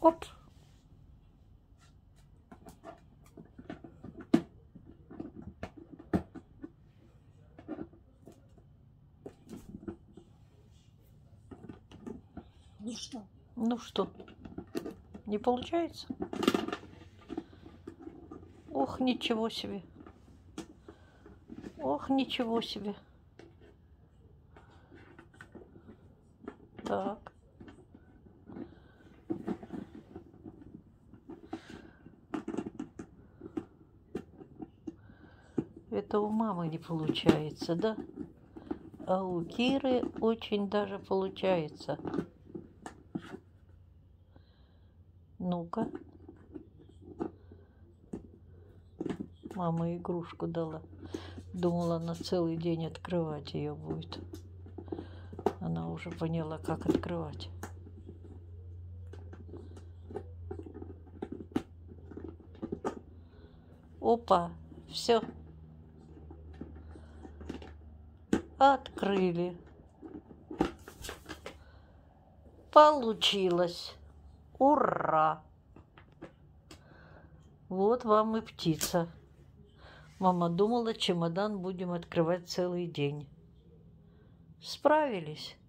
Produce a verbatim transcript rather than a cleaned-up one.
Оп. Ну что? Ну что, не получается? Ох, ничего себе. Ох, ничего себе. Так. Это у мамы не получается, да? А у Киры очень даже получается. Ну-ка. Мама игрушку дала. Думала, на целый день открывать ее будет. Она уже поняла, как открывать. Опа, все. Открыли. Получилось. Ура! Вот вам и птица. Мама думала, чемодан будем открывать целый день. Справились.